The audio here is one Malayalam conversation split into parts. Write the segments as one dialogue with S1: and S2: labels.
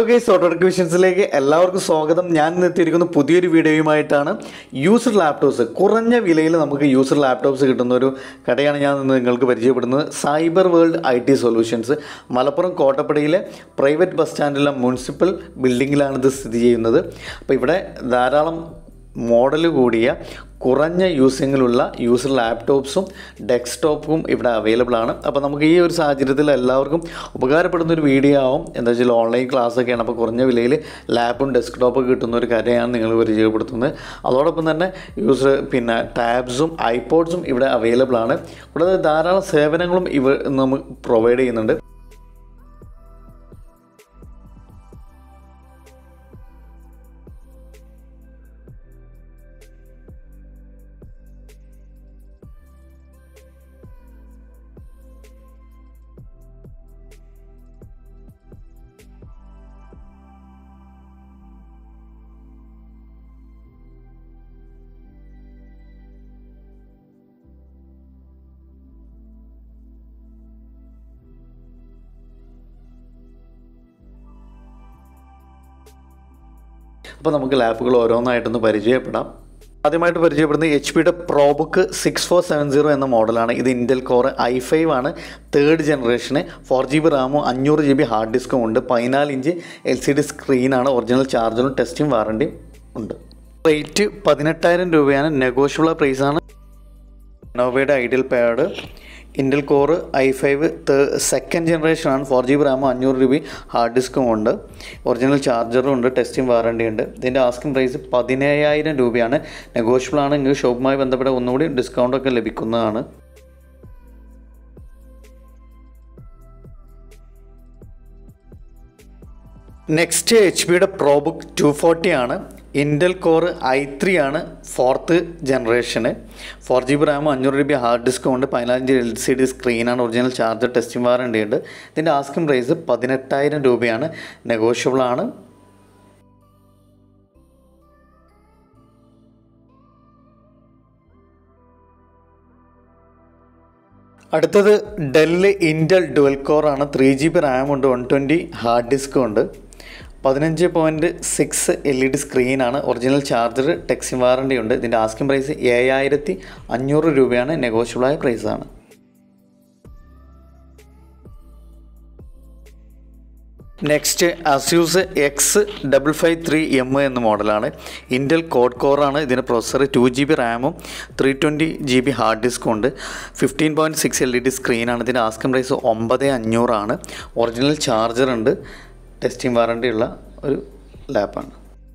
S1: ഹലോ ഗൈസ്, ഓട്ടോടെക് വിഷൻസിലേക്ക് എല്ലാവർക്കും സ്വാഗതം. ഞാൻ ഇന്ന് എത്തിയിരിക്കുന്ന പുതിയൊരു വീഡിയോയുമായിട്ടാണ്. യൂസർ ലാപ്ടോപ്സ്, കുറഞ്ഞ വിലയിൽ നമുക്ക് യൂസർ ലാപ്ടോപ്സ് കിട്ടുന്ന ഒരു കടയാണ് ഞാൻ ഇന്ന് നിങ്ങൾക്ക് പരിചയപ്പെടുന്നത്. Cyber world IT solutions. Malappuram കോട്ടപ്പടിയിലെ പ്രൈവറ്റ് ബസ് സ്റ്റാൻഡിലെ മുനിസിപ്പൽ ബിൽഡിങ്ങിലാണ് ഇത് സ്ഥിതി ചെയ്യുന്നത്. അപ്പോൾ ഇവിടെ ധാരാളം മോഡൽ കൂടിയ കുറഞ്ഞ യൂസിങ്ങിലുള്ള യൂസർ ലാപ്ടോപ്സും ഡെസ്ക്ടോപ്പും ഇവിടെ അവൈലബിൾ ആണ്. അപ്പോൾ നമുക്ക് ഈ ഒരു സാഹചര്യത്തിൽ എല്ലാവർക്കും ഉപകാരപ്പെടുന്നൊരു വീഡിയോ ആവും. എന്താ വെച്ചാൽ ഓൺലൈൻ ക്ലാസ്സൊക്കെയാണ്. അപ്പോൾ കുറഞ്ഞ വിലയിൽ ലാപ്പും ഡെസ്ക്ടോപ്പൊക്കെ കിട്ടുന്ന ഒരു കാര്യമാണ് നിങ്ങൾ പരിചയപ്പെടുത്തുന്നത്. അതോടൊപ്പം തന്നെ ടാബ്സും ഐപോഡ്സും ഇവിടെ അവൈലബിൾ ആണ്. കൂടാതെ ധാരാളം സേവനങ്ങളും ഇവ നമുക്ക് പ്രൊവൈഡ് ചെയ്യുന്നുണ്ട്. അപ്പോൾ നമുക്ക് ലാപ്പുകൾ ഓരോന്നായിട്ടൊന്ന് പരിചയപ്പെടാം. ആദ്യമായിട്ട് പരിചയപ്പെടുന്നത് HP-യുടെ പ്രോബുക്ക് 6470 എന്ന മോഡലാണ്. ഇത് ഇൻറ്റൽ കോർ i5 ആണ്, 3rd ജനറേഷന്. 4GB റാമും 500GB ഹാർഡ് ഡിസ്കും ഉണ്ട്. 14 ഇഞ്ച് LCD സ്ക്രീനാണ്. ഒറിജിനൽ ചാർജറും ടെസ്റ്റിംഗ് വാറണ്ടിയും ഉണ്ട്. റേറ്റ് 18,000 രൂപയാണ്. നെഗോഷ്യബിൾ പ്രൈസാണ്. ലെനോവോയുടെ IdeaPad, Intel core i5 2nd ജനറേഷനാണ്. 4GB റാമും 500GB ഹാർഡ് ഡിസ്കും ഉണ്ട്. ഒറിജിനൽ ചാർജറും ഉണ്ട്. ടെസ്റ്റിംഗ് വാറണ്ടി ഉണ്ട്. ഇതിൻ്റെ ആസ്കിംഗ് പ്രൈസ് 17,000 രൂപയാണ്. നെഗോഷ്യബിൾ ആണ്. നിങ്ങൾക്ക് ഷോപ്പുമായി ബന്ധപ്പെട്ട ഒന്നുകൂടി ഡിസ്കൗണ്ടൊക്കെ ലഭിക്കുന്നതാണ്. നെക്സ്റ്റ് HP-യുടെ പ്രോബുക്ക് 240 ആണ്. ഇൻറ്റൽ കോർ i3 ആണ്, 4th ജനറേഷന്. 4GB റാമും 500GB ഹാർഡ് ഡിസ്കും ഉണ്ട്. 15 LCD സ്ക്രീനാണ്. ഒറിജിനൽ ചാർജർ, ടെസ്റ്റിംഗ് വാറണ്ടി ഉണ്ട്. ഇതിൻ്റെ ആസ്കിംഗ് പ്രൈസ് 18,000 രൂപയാണ്. നെഗോഷ്യബിൾ ആണ്. അടുത്തത് ഡെൽ ഇൻറ്റൽ ഡുവൽ കോർ ആണ്. 3GB റാമുണ്ട്, 120 ഹാർഡ് ഡിസ്കും ഉണ്ട്. 15.6 LED സ്ക്രീനാണ്. ഒറിജിനൽ ചാർജർ, ടെക്സിംഗ് വാറണ്ടി ഉണ്ട്. ഇതിൻ്റെ ആസ്കിംഗ് പ്രൈസ് 7,500 രൂപയാണ്. നെഗോഷ്യബിളായ പ്രൈസാണ്. നെക്സ്റ്റ് അസ്യൂസ് X553M എന്ന മോഡലാണ്. ഇൻറ്റൽ കോഡ് കോറാണ്. ഇതിൻ്റെ പ്രൊസസ്സർ, 2GB റാമും 320GB ഹാർഡ് ഡിസ്കും ഉണ്ട്. 15.6 LED സ്ക്രീനാണ്. ഇതിൻ്റെ ആസ്കിംഗ് പ്രൈസ് 9,500 ആണ്. ഒറിജിനൽ ചാർജർ ഉണ്ട്. ടെസ്റ്റിംഗ് വാറണ്ടി ഉള്ള ഒരു ലാപ്പാണ്.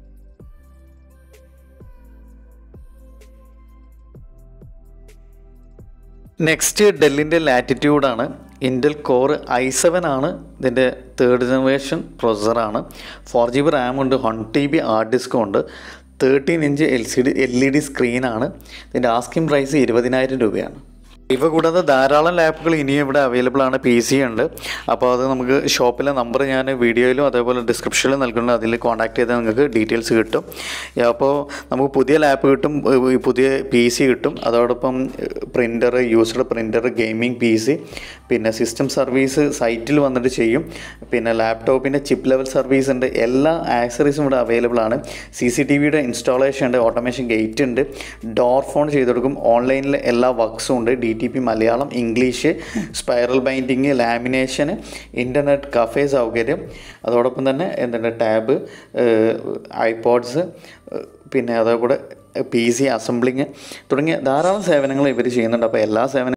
S1: നെക്സ്റ്റ് ഡെല്ലിൻ്റെ ലാറ്റിറ്റ്യൂഡാണ്. ഇൻറ്റൽ കോർ i7 ആണ്. ഇതിൻ്റെ 3rd generation പ്രൊസസ്സറാണ്. 4GB റാമുണ്ട്, 1TB hard ഡിസ്കും ഉണ്ട്. 13 ഇഞ്ച് LED സ്ക്രീനാണ്. ഇതിൻ്റെ ആസ്കിംഗ് പ്രൈസ് 20,000 രൂപയാണ്. ഇവ കൂടാതെ ധാരാളം ലാപ്പുകൾ ഇനിയും ഇവിടെ അവൈലബിൾ ആണ്. PC ഉണ്ട്. അപ്പോൾ അത് നമുക്ക് ഷോപ്പിലെ നമ്പർ ഞാൻ വീഡിയോയിലും അതേപോലെ ഡിസ്ക്രിപ്ഷനിലും നൽകുന്നുണ്ട്. അതിൽ കോൺടാക്ട് ചെയ്താൽ നിങ്ങൾക്ക് ഡീറ്റെയിൽസ് കിട്ടും. അപ്പോൾ നമുക്ക് പുതിയ ലാപ്പ് കിട്ടും, പുതിയ PC കിട്ടും. അതോടൊപ്പം printer, used printer, gaming PC, പിന്നെ സിസ്റ്റം സർവീസ് സൈറ്റിൽ വന്നിട്ട് ചെയ്യും. പിന്നെ ലാപ്ടോപ്പിൻ്റെ ചിപ്പ് ലെവൽ സർവീസ് ഉണ്ട്. എല്ലാ ആക്സറീസും ഇവിടെ അവൈലബിൾ ആണ്. CCTVയുടെ ഇൻസ്റ്റാളേഷൻ ഉണ്ട്. ഓട്ടോമേഷൻ ഗേറ്റ് ഉണ്ട്. ഡോർ ഫോൺ ചെയ്ത് കൊടുക്കും. ഓൺലൈനിൽ എല്ലാ വർക്ക്സും ഉണ്ട്. DTP Malayalam, English, spiral binding, lamination, internet cafe സൗകര്യം, അതോടൊപ്പം തന്നെ ടാബ്, ഐപോഡ്സ്, പിന്നെ അതേകൂടെ PC അസംബ്ലിങ് തുടങ്ങിയ ധാരാളം സേവനങ്ങൾ ഇവർ ചെയ്യുന്നുണ്ട്. അപ്പോൾ എല്ലാ സേവനങ്ങളും